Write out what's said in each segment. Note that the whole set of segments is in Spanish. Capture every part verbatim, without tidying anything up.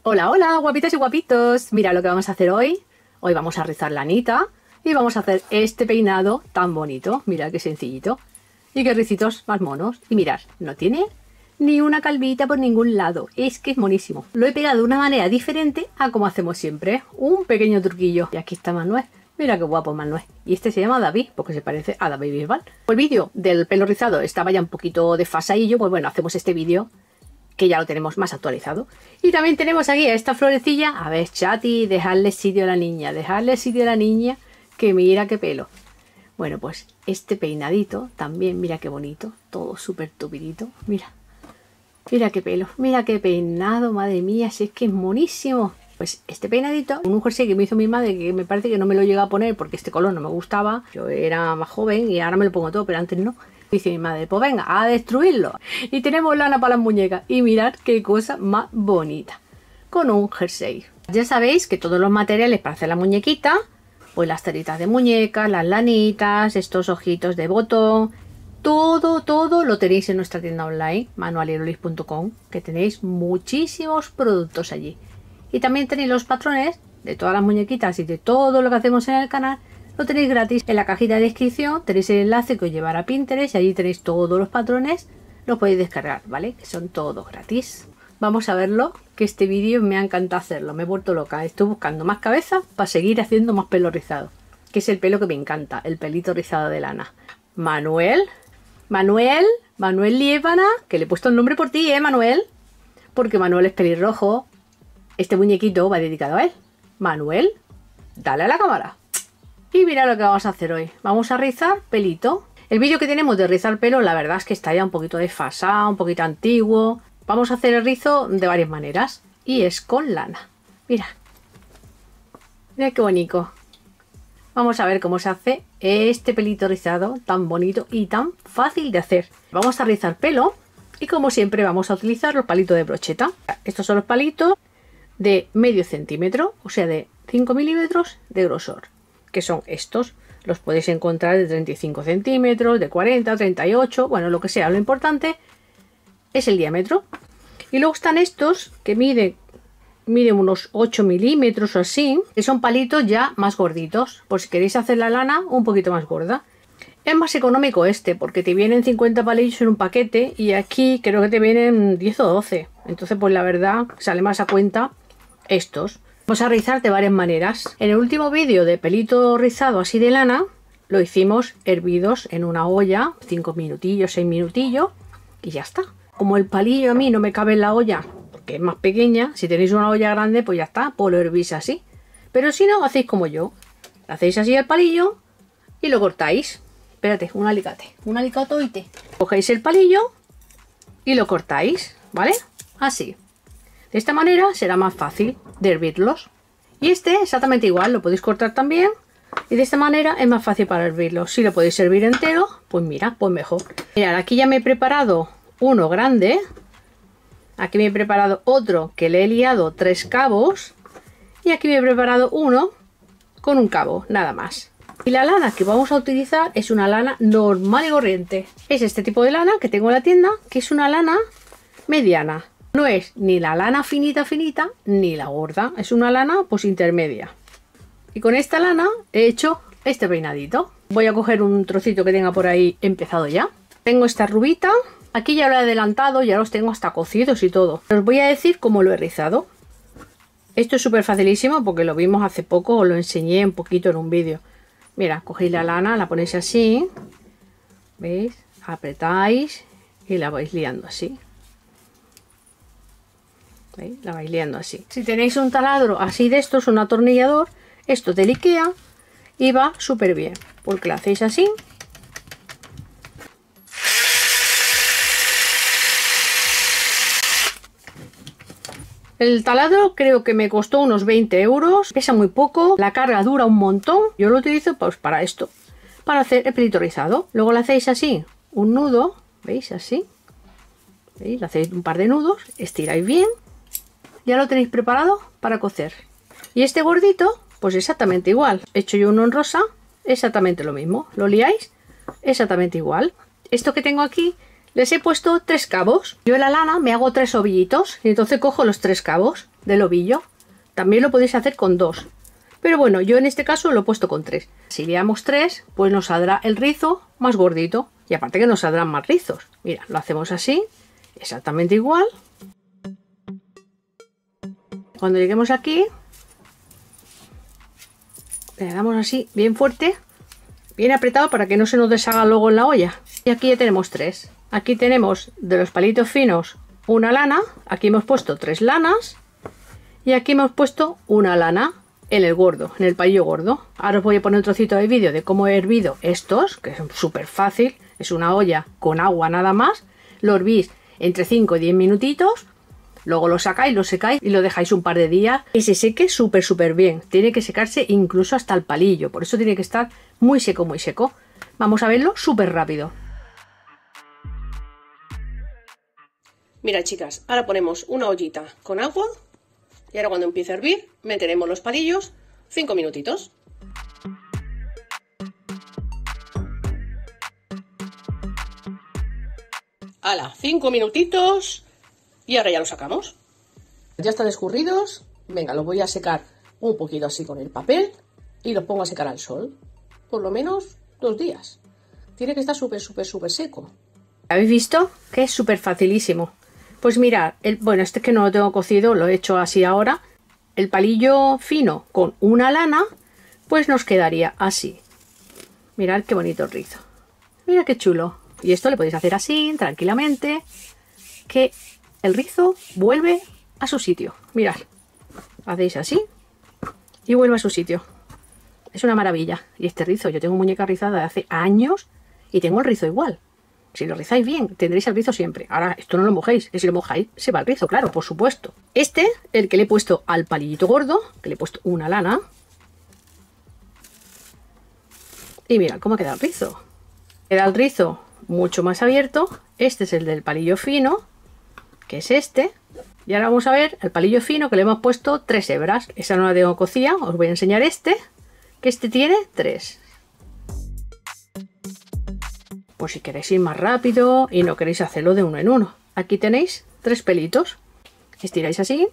Hola, hola, guapitas y guapitos. Mira lo que vamos a hacer hoy. Hoy vamos a rizar lanita y vamos a hacer este peinado tan bonito. Mirad qué sencillito. Y qué ricitos más monos. Y mirad, no tiene ni una calvita por ningún lado. Es que es monísimo. Lo he pegado de una manera diferente a como hacemos siempre. Un pequeño truquillo. Y aquí está Manuel. Mira qué guapo Manuel. Y este se llama David, porque se parece a David Bisbal. El vídeo del pelo rizado estaba ya un poquito desfasadillo. Pues bueno, hacemos este vídeo que ya lo tenemos más actualizado. Y también tenemos aquí a esta florecilla. A ver, Chati, dejadle sitio a la niña, dejadle sitio a la niña, que mira qué pelo. Bueno, pues este peinadito también, mira qué bonito, todo súper tupidito, mira. Mira qué pelo, mira qué peinado, madre mía, si es que es monísimo. Pues este peinadito, un jersey que me hizo mi madre, que me parece que no me lo llega a poner porque este color no me gustaba. Yo era más joven y ahora me lo pongo todo, pero antes no. Dice mi madre, pues venga, a destruirlo. Y tenemos lana para las muñecas. Y mirad qué cosa más bonita. Con un jersey. Ya sabéis que todos los materiales para hacer la muñequita, pues las telitas de muñecas, las lanitas, estos ojitos de botón, todo, todo lo tenéis en nuestra tienda online, manual y lolis punto com, que tenéis muchísimos productos allí. Y también tenéis los patrones de todas las muñequitas y de todo lo que hacemos en el canal. Lo tenéis gratis en la cajita de descripción, tenéis el enlace que os llevará a Pinterest y allí tenéis todos los patrones, los podéis descargar, ¿vale? Que son todos gratis. Vamos a verlo, que este vídeo me ha encantado hacerlo, me he vuelto loca. Estoy buscando más cabeza para seguir haciendo más pelo rizado, que es el pelo que me encanta, el pelito rizado de lana. Manuel, Manuel, Manuel Liébana, que le he puesto el nombre por ti, ¿eh, Manuel? Porque Manuel es pelirrojo, este muñequito va dedicado a él. Manuel, dale a la cámara. Y mira lo que vamos a hacer hoy. Vamos a rizar pelito. El vídeo que tenemos de rizar pelo, la verdad es que está ya un poquito desfasado, un poquito antiguo. Vamos a hacer el rizo de varias maneras. Y es con lana. Mira. Mira qué bonito. Vamos a ver cómo se hace este pelito rizado tan bonito y tan fácil de hacer. Vamos a rizar pelo. Y como siempre vamos a utilizar los palitos de brocheta. Estos son los palitos de medio centímetro, o sea de cinco milímetros de grosor. Que son estos, los podéis encontrar de treinta y cinco centímetros, de cuarenta, treinta y ocho, bueno, lo que sea, lo importante es el diámetro. Y luego están estos que miden, miden unos ocho milímetros o así, que son palitos ya más gorditos, por si queréis hacer la lana un poquito más gorda. Es más económico este, porque te vienen cincuenta palillos en un paquete y aquí creo que te vienen diez o doce, entonces pues la verdad sale más a cuenta estos. Vamos a rizar de varias maneras. En el último vídeo de pelito rizado así de lana, lo hicimos hervidos en una olla, cinco minutillos, seis minutillos, y ya está. Como el palillo a mí no me cabe en la olla, porque es más pequeña, si tenéis una olla grande, pues ya está, pues lo hervís así. Pero si no, hacéis como yo. Hacéis así el palillo y lo cortáis. Espérate, un alicate, un alicatoite. Cogéis el palillo y lo cortáis, ¿vale? Así. De esta manera será más fácil de hervirlos. Y este exactamente igual, lo podéis cortar también. Y de esta manera es más fácil para hervirlo. Si lo podéis hervir entero, pues mira, pues mejor. Mirad, aquí ya me he preparado uno grande. Aquí me he preparado otro que le he liado tres cabos. Y aquí me he preparado uno con un cabo, nada más. Y la lana que vamos a utilizar es una lana normal y corriente. Es este tipo de lana que tengo en la tienda, que es una lana mediana. No es ni la lana finita finita ni la gorda, es una lana pues intermedia. Y con esta lana he hecho este peinadito. Voy a coger un trocito que tenga por ahí empezado ya. Tengo esta rubita, aquí ya lo he adelantado, ya los tengo hasta cocidos y todo. Os voy a decir cómo lo he rizado. Esto es súper facilísimo porque lo vimos hace poco, os lo enseñé un poquito en un vídeo. Mira, cogéis la lana, la ponéis así, ¿veis? Apretáis y la vais liando así. ¿Veis? La vais liando así. Si tenéis un taladro así de estos, un atornillador, esto es del IKEA y va súper bien, porque lo hacéis así. El taladro creo que me costó unos veinte euros, pesa muy poco, la carga dura un montón. Yo lo utilizo pues para esto, para hacer el pelito rizado. Luego le hacéis así, un nudo, ¿veis? Así. ¿Veis? Le hacéis un par de nudos, estiráis bien. Ya lo tenéis preparado para cocer. Y este gordito, pues exactamente igual. He hecho yo uno en rosa, exactamente lo mismo. Lo liáis, exactamente igual. Esto que tengo aquí les he puesto tres cabos. Yo en la lana me hago tres ovillitos y entonces cojo los tres cabos del ovillo. También lo podéis hacer con dos. Pero bueno, yo en este caso lo he puesto con tres. Si liamos tres, pues nos saldrá el rizo más gordito. Y aparte que nos saldrán más rizos. Mira, lo hacemos así, exactamente igual. Cuando lleguemos aquí, le damos así bien fuerte, bien apretado para que no se nos deshaga luego en la olla. Y aquí ya tenemos tres. Aquí tenemos de los palitos finos una lana. Aquí hemos puesto tres lanas. Y aquí hemos puesto una lana en el gordo, en el palillo gordo. Ahora os voy a poner un trocito de vídeo de cómo he hervido estos, que es súper fácil. Es una olla con agua nada más. Lo hervís entre cinco y diez minutitos. Luego lo sacáis, lo secáis y lo dejáis un par de días. Y se seque súper súper bien. Tiene que secarse incluso hasta el palillo. Por eso tiene que estar muy seco, muy seco. Vamos a verlo súper rápido. Mira, chicas, ahora ponemos una ollita con agua. Y ahora cuando empiece a hervir, meteremos los palillos cinco minutitos. ¡Hala! cinco minutitos. Y ahora ya lo sacamos. Ya están escurridos. Venga, los voy a secar un poquito así con el papel. Y los pongo a secar al sol. Por lo menos dos días. Tiene que estar súper, súper, súper seco. ¿Habéis visto? Que es súper facilísimo. Pues mirad, el, bueno, este es que no lo tengo cocido, lo he hecho así ahora. El palillo fino con una lana, pues nos quedaría así. Mirad qué bonito el rizo. Mira qué chulo. Y esto le podéis hacer así, tranquilamente, que el rizo vuelve a su sitio. Mirad, hacéis así y vuelve a su sitio. Es una maravilla. Y este rizo, yo tengo muñeca rizada de hace años y tengo el rizo igual. Si lo rizáis bien, tendréis el rizo siempre. Ahora, esto no lo mojéis, que si lo mojáis, se va el rizo, claro, por supuesto. Este, el que le he puesto al palillito gordo, que le he puesto una lana. Y mirad cómo queda el rizo. Queda el rizo mucho más abierto. Este es el del palillo fino, que es este. Y ahora vamos a ver el palillo fino, que le hemos puesto tres hebras. Esa no la tengo cocida, os voy a enseñar este, que este tiene tres. Pues si queréis ir más rápido y no queréis hacerlo de uno en uno. Aquí tenéis tres pelitos. Estiráis así.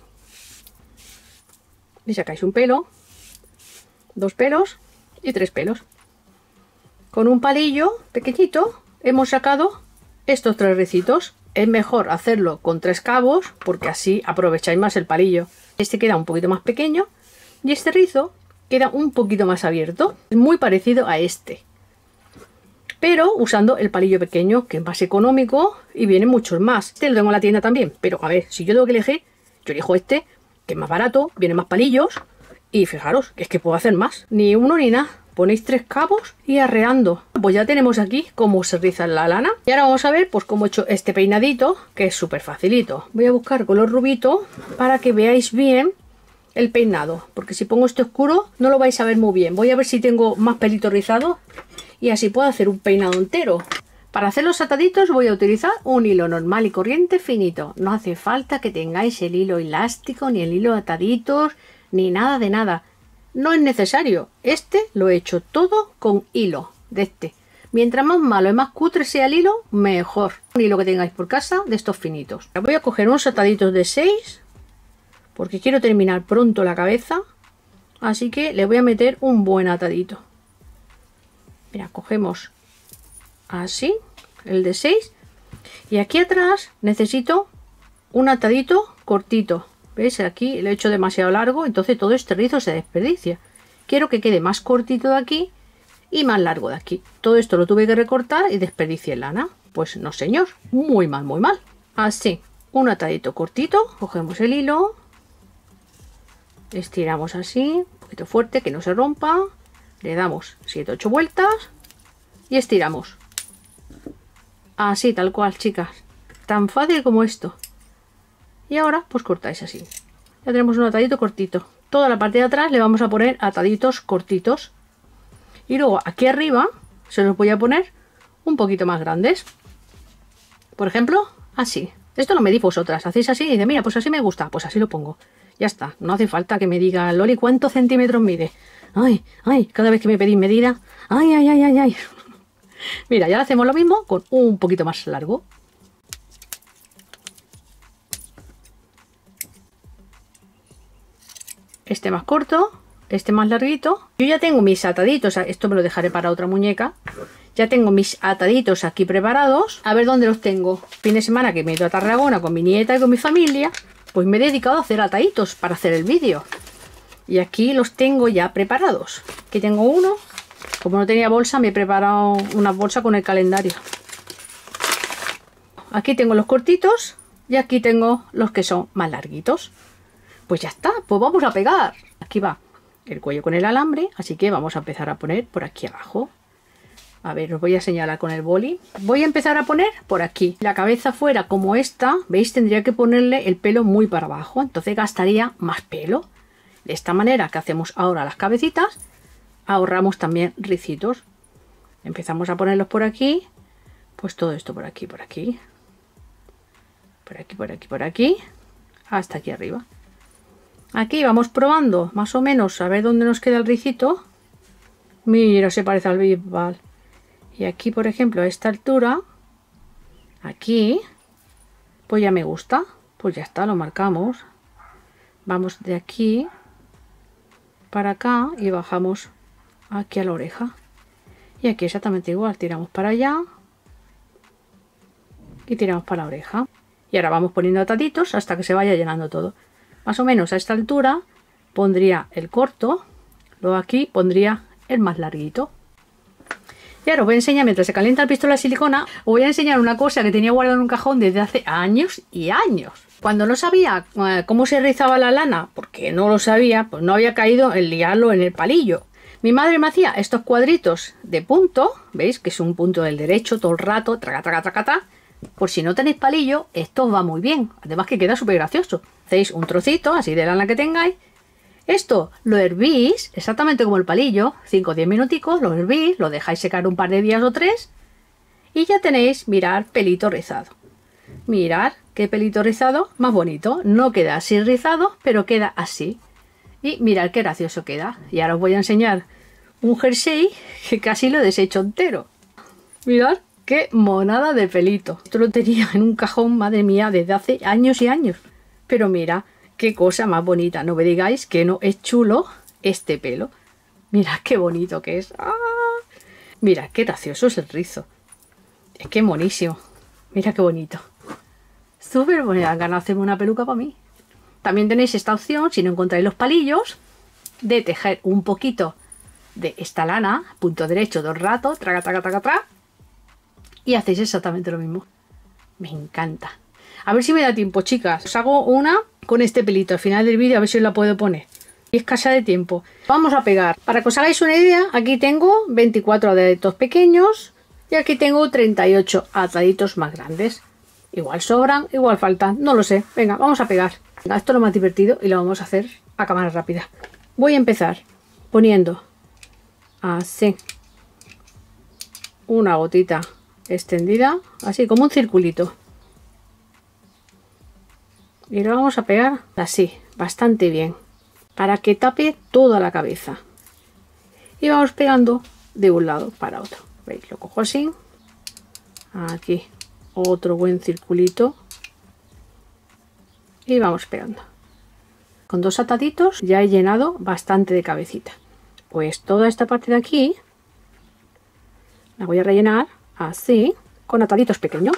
Y sacáis un pelo, dos pelos y tres pelos. Con un palillo pequeñito hemos sacado estos tres ricitos. Es mejor hacerlo con tres cabos porque así aprovecháis más el palillo. Este queda un poquito más pequeño y este rizo queda un poquito más abierto. Es muy parecido a este, pero usando el palillo pequeño, que es más económico y vienen muchos más. Este lo tengo en la tienda también, pero a ver, si yo tengo que elegir, yo elijo este, que es más barato, viene más palillos y fijaros, que es que puedo hacer más. Ni uno ni nada. Ponéis tres cabos y arreando. Pues ya tenemos aquí cómo se riza la lana. Y ahora vamos a ver pues cómo he hecho este peinadito, que es súper facilito. Voy a buscar color rubito para que veáis bien el peinado, porque si pongo este oscuro no lo vais a ver muy bien. Voy a ver si tengo más pelito rizado y así puedo hacer un peinado entero. Para hacer los ataditos voy a utilizar un hilo normal y corriente finito. No hace falta que tengáis el hilo elástico, ni el hilo de ataditos, ni nada de nada. No es necesario. Este lo he hecho todo con hilo de este. Mientras más malo y más cutre sea el hilo, mejor. Un hilo que tengáis por casa de estos finitos. Voy a coger unos ataditos de seis, porque quiero terminar pronto la cabeza. Así que le voy a meter un buen atadito. Mira, cogemos así, el de seis. Y aquí atrás necesito un atadito cortito. ¿Ves? Aquí lo he hecho demasiado largo, entonces todo este rizo se desperdicia. Quiero que quede más cortito de aquí y más largo de aquí. Todo esto lo tuve que recortar y desperdicié lana. Pues no, señor, muy mal, muy mal. Así, un atadito cortito, cogemos el hilo, estiramos así, un poquito fuerte, que no se rompa, le damos siete ocho vueltas y estiramos. Así, tal cual, chicas. Tan fácil como esto. Y ahora pues cortáis así. Ya tenemos un atadito cortito. Toda la parte de atrás le vamos a poner ataditos cortitos. Y luego aquí arriba se los voy a poner un poquito más grandes. Por ejemplo, así. Esto no me di vosotras. Hacéis así y dice, mira, pues así me gusta. Pues así lo pongo. Ya está. No hace falta que me diga, Loli, ¿cuántos centímetros mide? Ay, ay, cada vez que me pedís medida. Ay, ay, ay, ay, ay. Mira, ya hacemos lo mismo con un poquito más largo. este más corto, este más larguito. Yo ya tengo mis ataditos, esto me lo dejaré para otra muñeca. Ya tengo mis ataditos aquí preparados. A ver dónde los tengo. Fin de semana que me he ido a Tarragona con mi nieta y con mi familia, pues me he dedicado a hacer ataditos para hacer el vídeo. Y aquí los tengo ya preparados. Aquí tengo uno. Como no tenía bolsa, me he preparado una bolsa con el calendario. Aquí tengo los cortitos y aquí tengo los que son más larguitos. Pues ya está, pues vamos a pegar. Aquí va el cuello con el alambre, así que vamos a empezar a poner por aquí abajo. A ver, os voy a señalar con el boli. Voy a empezar a poner por aquí. La cabeza fuera como esta, ¿veis? Tendría que ponerle el pelo muy para abajo, entonces gastaría más pelo. De esta manera que hacemos ahora las cabecitas, ahorramos también ricitos. Empezamos a ponerlos por aquí, pues todo esto por aquí, por aquí. Por aquí, por aquí, por aquí, hasta aquí arriba. Aquí vamos probando más o menos a ver dónde nos queda el ricito. Mira, se parece al bisbal. Y aquí, por ejemplo, a esta altura, aquí, pues ya me gusta. Pues ya está, lo marcamos. Vamos de aquí para acá y bajamos aquí a la oreja. Y aquí exactamente igual, tiramos para allá y tiramos para la oreja. Y ahora vamos poniendo ataditos hasta que se vaya llenando todo. Más o menos a esta altura pondría el corto, luego aquí pondría el más larguito. Y ahora os voy a enseñar, mientras se calienta el pistola de silicona, os voy a enseñar una cosa que tenía guardada en un cajón desde hace años y años. Cuando no sabía eh, cómo se rizaba la lana, porque no lo sabía, pues no había caído en liarlo en el palillo. Mi madre me hacía estos cuadritos de punto, ¿veis? Que es un punto del derecho todo el rato, traca, traca, traca, traca. Por si no tenéis palillo, esto os va muy bien. Además que queda súper gracioso. Hacéis un trocito así de lana que tengáis. Esto lo hervís exactamente como el palillo, cinco o diez minuticos, lo hervís, lo dejáis secar un par de días o tres y ya tenéis, mirad, pelito rizado. Mirad qué pelito rizado más bonito. No queda así rizado, pero queda así. Y mirad qué gracioso queda. Y ahora os voy a enseñar un jersey que casi lo he deshecho entero. Mirad qué monada de pelito. Esto lo tenía en un cajón, madre mía, desde hace años y años. Pero mira, qué cosa más bonita. No me digáis que no es chulo este pelo. Mira qué bonito que es. ¡Ah! Mira qué gracioso es el rizo. Es que monísimo. Mira qué bonito. Súper bonito. Han ganado hacerme una peluca para mí. También tenéis esta opción, si no encontráis los palillos, de tejer un poquito de esta lana, punto derecho, dos ratos, traga, traga, traga, traga. Y hacéis exactamente lo mismo. Me encanta. A ver si me da tiempo, chicas. Os hago una con este pelito al final del vídeo, a ver si os la puedo poner. Y escasa de tiempo. Vamos a pegar. Para que os hagáis una idea, aquí tengo veinticuatro ataditos pequeños y aquí tengo treinta y ocho ataditos más grandes. Igual sobran, igual faltan, no lo sé. Venga, vamos a pegar. Venga, esto es lo más divertido y lo vamos a hacer a cámara rápida. Voy a empezar poniendo así una gotita extendida, así como un circulito. Y lo vamos a pegar así, bastante bien, para que tape toda la cabeza. Y vamos pegando de un lado para otro. ¿Veis? Lo cojo así. Aquí otro buen circulito. Y vamos pegando. Con dos ataditos ya he llenado bastante de cabecita. Pues toda esta parte de aquí la voy a rellenar así, con ataditos pequeños.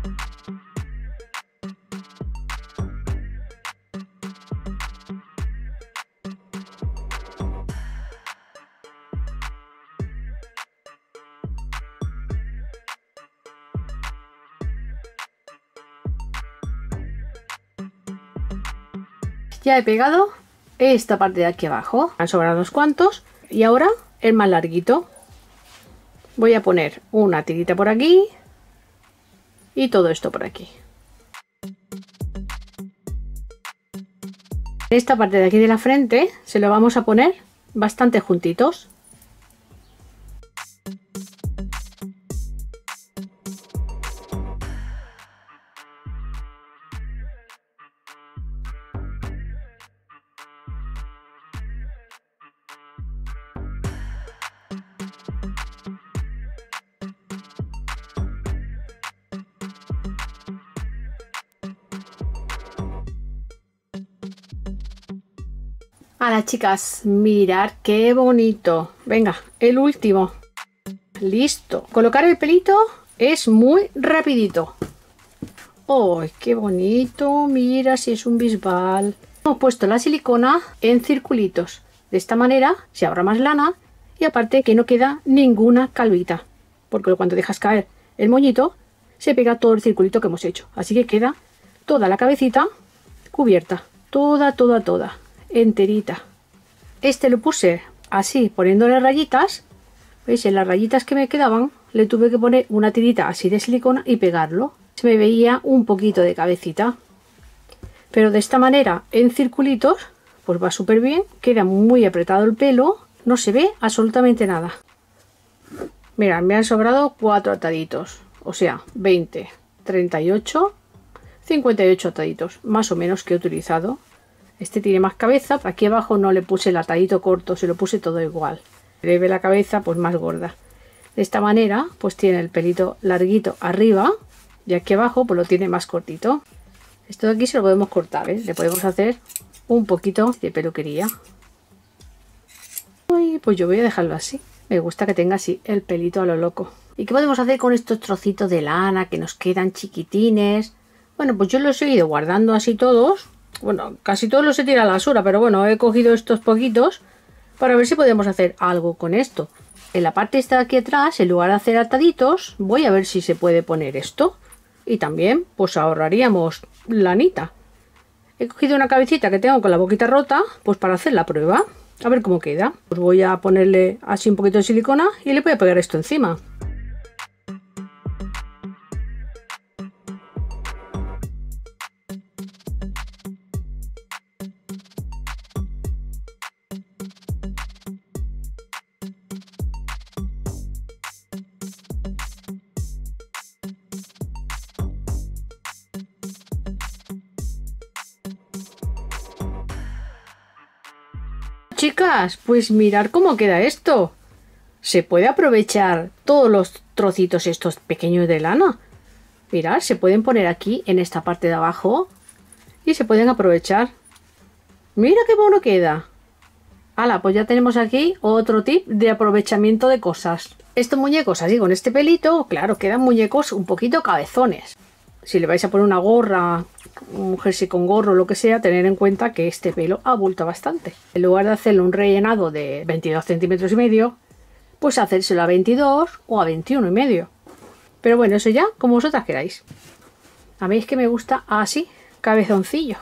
Ya he pegado esta parte de aquí abajo. Han sobrado unos cuantos. Y ahora el más larguito. Voy a poner una tirita por aquí. Y todo esto por aquí. Esta parte de aquí de la frente se lo vamos a poner bastante juntitos. Hola chicas, mirad qué bonito. Venga, el último. Listo. Colocar el pelito es muy rapidito. ¡Oh, qué bonito! Mira si es un bisbal. Hemos puesto la silicona en circulitos. De esta manera se ahorra más lana y aparte que no queda ninguna calvita. Porque cuando dejas caer el moñito se pega todo el circulito que hemos hecho. Así que queda toda la cabecita cubierta. Toda, toda, toda. Enterita. Este lo puse así, poniéndole rayitas. ¿Veis? En las rayitas que me quedaban le tuve que poner una tirita así de silicona y pegarlo. Se me veía un poquito de cabecita. Pero de esta manera, en circulitos, pues va súper bien. Queda muy apretado el pelo. No se ve absolutamente nada. Mirad, me han sobrado cuatro ataditos. O sea, veinte, treinta y ocho, cincuenta y ocho ataditos. Más o menos que he utilizado. Este tiene más cabeza, aquí abajo no le puse el atadito corto, se lo puse todo igual. Le ve la cabeza pues más gorda. De esta manera pues tiene el pelito larguito arriba y aquí abajo pues lo tiene más cortito. Esto de aquí se lo podemos cortar, ¿eh? Le podemos hacer un poquito de peluquería. Uy, pues yo voy a dejarlo así. Me gusta que tenga así el pelito a lo loco. ¿Y qué podemos hacer con estos trocitos de lana que nos quedan chiquitines? Bueno, pues yo los he ido guardando así todos. Bueno, casi todos los he tirado a la basura, pero bueno, he cogido estos poquitos para ver si podemos hacer algo con esto. En la parte esta de aquí atrás, en lugar de hacer ataditos, voy a ver si se puede poner esto. Y también, pues ahorraríamos lanita. He cogido una cabecita que tengo con la boquita rota, pues para hacer la prueba. A ver cómo queda. Pues voy a ponerle así un poquito de silicona y le voy a pegar esto encima. Chicas, pues mirar cómo queda esto. Se puede aprovechar todos los trocitos estos pequeños de lana. Mirad, se pueden poner aquí en esta parte de abajo y se pueden aprovechar. Mira qué bueno queda. Hala, pues ya tenemos aquí otro tip de aprovechamiento de cosas. Estos muñecos así con este pelito, claro, quedan muñecos un poquito cabezones. Si le vais a poner una gorra, un jersey con gorro, lo que sea, tener en cuenta que este pelo abulta bastante. En lugar de hacerle un rellenado de veintidós centímetros y medio, pues hacérselo a veintidós o a veintiuno y medio. Pero bueno, eso ya como vosotras queráis. A mí es que me gusta así, cabezoncillo.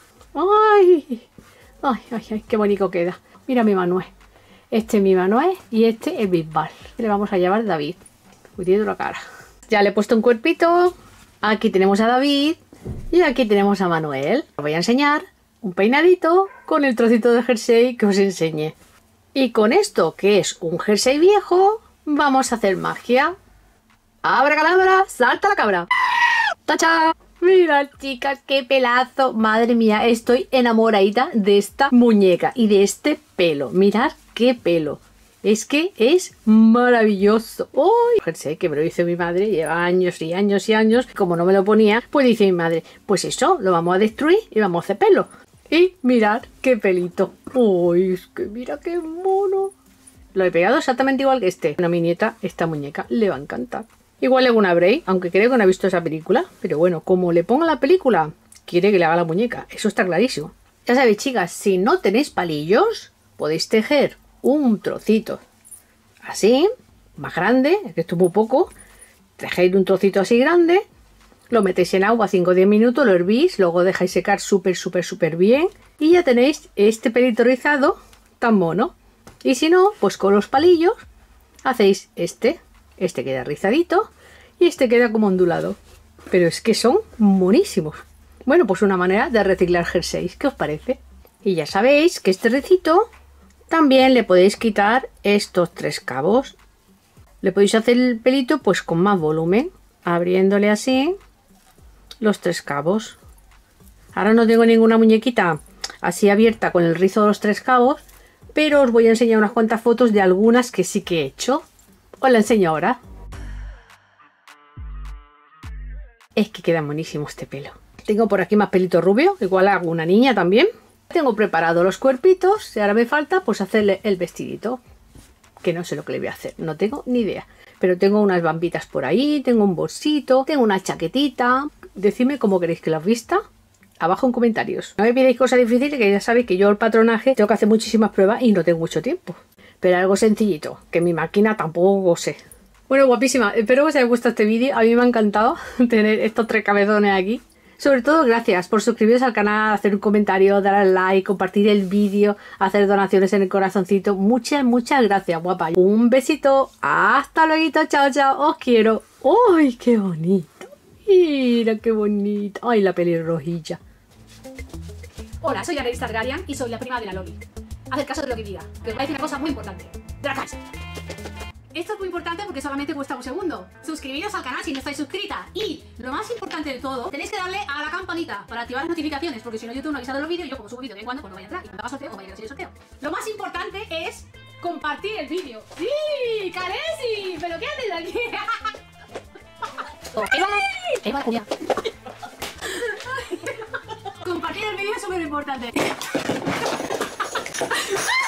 ¡Ay! ¡Ay, ay, ay! ¡Qué bonito queda! Mira mi Manuel. Este es mi Manuel y este es Bisbal. Le vamos a llamar David. Cuidado la cara. Ya le he puesto un cuerpito. Aquí tenemos a David y aquí tenemos a Manuel. Os voy a enseñar un peinadito con el trocito de jersey que os enseñé. Y con esto, que es un jersey viejo, vamos a hacer magia. ¡Abra cadabra! ¡Salta la cabra! ¡Tacha! Mirad, chicas, qué pelazo. Madre mía, estoy enamoradita de esta muñeca y de este pelo. Mirad qué pelo. Es que es maravilloso. ¡Uy! El jersey que me lo hizo mi madre, lleva años y años y años. Como no me lo ponía, pues dice mi madre, pues eso, lo vamos a destruir y vamos a hacer pelo. Y mirad qué pelito. ¡Uy! Es que mira qué mono. Lo he pegado exactamente igual que este. A mi nieta esta muñeca le va a encantar. Igual le hago una braid, aunque creo que no ha visto esa película. Pero bueno, como le ponga la película, quiere que le haga la muñeca. Eso está clarísimo. Ya sabéis, chicas, si no tenéis palillos, podéis tejer un trocito así, más grande, que esto es muy poco. Tejéis un trocito así grande, lo metéis en agua cinco o diez minutos, lo hervís, luego dejáis secar súper, súper, súper bien y ya tenéis este pelito rizado tan mono. Y si no, pues con los palillos hacéis este. Este queda rizadito y este queda como ondulado. Pero es que son monísimos. Bueno, pues una manera de reciclar jerseys. ¿Qué os parece? Y ya sabéis que este recito también le podéis quitar estos tres cabos. Le podéis hacer el pelito pues con más volumen, abriéndole así los tres cabos. Ahora no tengo ninguna muñequita así abierta con el rizo de los tres cabos, pero os voy a enseñar unas cuantas fotos de algunas que sí que he hecho. Os la enseño ahora. Es que queda buenísimo este pelo. Tengo por aquí más pelito rubio, igual hago una niña también. Tengo preparado los cuerpitos y ahora me falta pues hacerle el vestidito. Que no sé lo que le voy a hacer, no tengo ni idea. Pero tengo unas bambitas por ahí, tengo un bolsito, tengo una chaquetita. Decidme cómo queréis que las vista. Abajo en comentarios. No me pidáis cosas difíciles, que ya sabéis que yo el patronaje tengo que hacer muchísimas pruebas y no tengo mucho tiempo. Pero algo sencillito, que mi máquina tampoco sé. Bueno, guapísima, espero que os haya gustado este vídeo. A mí me ha encantado tener estos tres cabezones aquí. Sobre todo, gracias por suscribiros al canal, hacer un comentario, dar al like, compartir el vídeo, hacer donaciones en el corazoncito. Muchas, muchas gracias, guapa. Un besito. Hasta luego. Chao, chao. Os quiero. ¡Ay, qué bonito! Mira qué bonito. ¡Ay, la pelirrojilla! Hola, soy Daenerys Targaryen y soy la prima de la Loli. Haced caso de lo que diga, que os voy a decir una cosa muy importante. ¡Dracarys! Esto es muy importante porque solamente cuesta un segundo. Suscribiros al canal si no estáis suscrita. Y lo más importante de todo, tenéis que darle a la campanita para activar las notificaciones, porque si no YouTube no avisa de los vídeos y yo como subo vídeos de vez en cuando, pues no voy a entrar. Y cuando haga sorteo, pues vaya a conseguir sorteo. Lo más importante es compartir el vídeo. ¡Sí! ¡Caresi! ¿Pero qué haces aquí? ¡Eva, Julia! Compartir el vídeo es súper importante.